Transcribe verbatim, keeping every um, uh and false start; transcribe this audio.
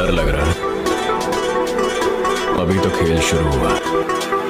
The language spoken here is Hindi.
डर लग रहा है। अभी तो खेल शुरू हुआ है।